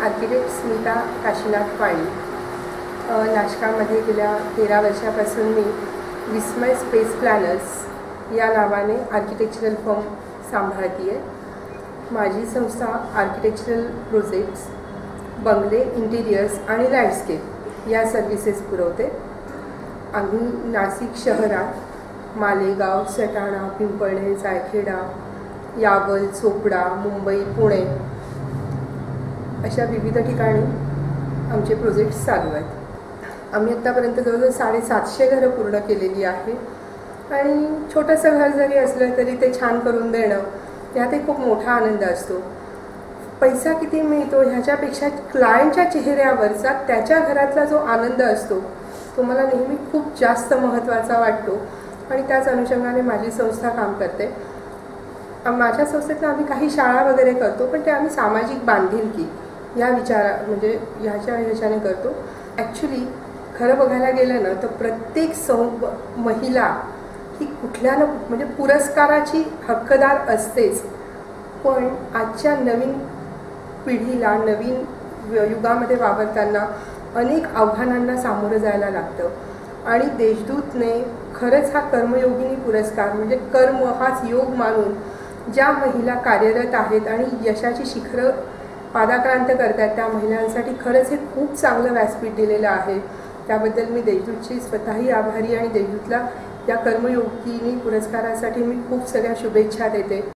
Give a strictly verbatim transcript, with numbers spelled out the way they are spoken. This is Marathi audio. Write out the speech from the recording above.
आर्किटेक्ट स्मिता वाणी। नाशकामध्ये गेल्या तेरा वर्षापासून मी विस्मय स्पेस प्लॅनर्स या नावाने आर्किटेक्चरल फर्म सांभाळते आहे। माझी संस्था आर्किटेक्चरल प्रोजेक्ट्स, बंगले, इंटिरियर्स आणि लँडस्केप या सर्व्हिसेस पुरवते। आम्ही नाशिक शहरात मालेगाव, सटाणा, पिंपळणे, जायखेडा, यावल, चोपडा, मुंबई, पुणे अशा विविध ठिकाणी आमचे प्रोजेक्ट्स चालू आहेत। आम्ही आत्तापर्यंत जवळजवळ साडेसातशे घरं पूर्ण केलेली आहे आणि छोटंसं घर जरी असलं तरी ते छान करून देणं यात एक खूप मोठा आनंद असतो। पैसा किती मिळतो ह्याच्यापेक्षा क्लायंटच्या चेहऱ्यावरचा त्याच्या घरातला जो आनंद असतो तो मला नेहमी खूप जास्त महत्त्वाचा वाटतो आणि त्याच अनुषंगाने माझी संस्था काम करते। माझ्या संस्थेतनं आम्ही काही शाळा वगैरे करतो, पण ते आम्ही सामाजिक बांधिलकी या विचारा म्हणजे ह्याच्या ह्याच्याने करतो। ॲक्च्युली खरं बघायला गेलं ना तर प्रत्येक सौ महिला ही कुठल्या ना म्हणजे पुरस्काराची हक्कदार असतेच, पण आजच्या नवीन पिढीला नवीन युगामध्ये वावरताना अनेक आव्हानांना सामोरं जायला लागतं आणि देशदूतने खरंच हा कर्मयोगिनी पुरस्कार म्हणजे कर्म हाच योग मानून ज्या महिला कार्यरत आहेत आणि यशाची शिखरं पादाक्रांत करत आहेत त्या महिलांसाठी खरंच हे खूप चांगलं व्यासपीठ दिलेलं आहे। त्याबद्दल मी देशदूतची स्वतःही आभारी आणि देशदूतला या कर्मयोगिनी पुरस्कारासाठी मी खूप सगळ्या शुभेच्छा देते।